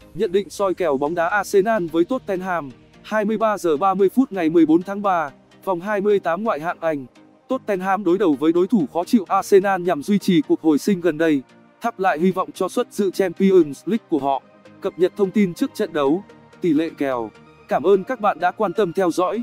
Nhận định soi kèo bóng đá Arsenal với Tottenham, 23 giờ 30 phút ngày 14 tháng 3, vòng 28 ngoại hạng Anh. Tottenham đối đầu với đối thủ khó chịu Arsenal nhằm duy trì cuộc hồi sinh gần đây, thắp lại hy vọng cho suất dự Champions League của họ. Cập nhật thông tin trước trận đấu, tỷ lệ kèo. Cảm ơn các bạn đã quan tâm theo dõi.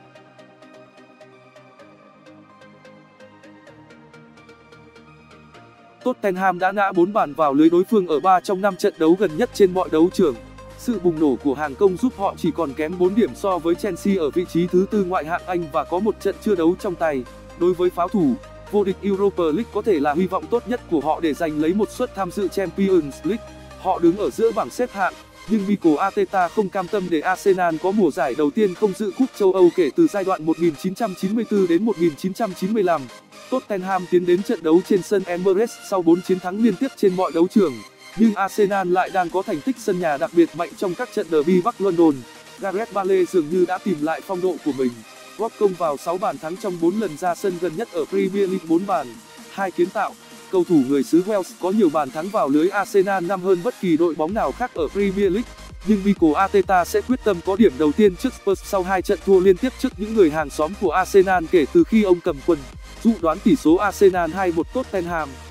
Tottenham đã ngã 4 bàn vào lưới đối phương ở 3 trong 5 trận đấu gần nhất trên mọi đấu trường. Sự bùng nổ của hàng công giúp họ chỉ còn kém 4 điểm so với Chelsea ở vị trí thứ 4 ngoại hạng Anh và có một trận chưa đấu trong tay. Đối với pháo thủ, vô địch Europa League có thể là hy vọng tốt nhất của họ để giành lấy một suất tham dự Champions League. Họ đứng ở giữa bảng xếp hạng, nhưng Mikel Arteta không cam tâm để Arsenal có mùa giải đầu tiên không dự cúp châu Âu kể từ giai đoạn 1994 đến 1995. Tottenham tiến đến trận đấu trên sân Emirates sau 4 chiến thắng liên tiếp trên mọi đấu trường, nhưng Arsenal lại đang có thành tích sân nhà đặc biệt mạnh trong các trận derby Bắc London. Gareth Bale dường như đã tìm lại phong độ của mình, góp công vào 6 bàn thắng trong 4 lần ra sân gần nhất ở Premier League, 4 bàn, 2 kiến tạo. Cầu thủ người xứ Wales có nhiều bàn thắng vào lưới Arsenal năm hơn bất kỳ đội bóng nào khác ở Premier League, nhưng Mikel Arteta sẽ quyết tâm có điểm đầu tiên trước Spurs sau 2 trận thua liên tiếp trước những người hàng xóm của Arsenal kể từ khi ông cầm quân. Dự đoán tỷ số Arsenal 2-1 Tottenham.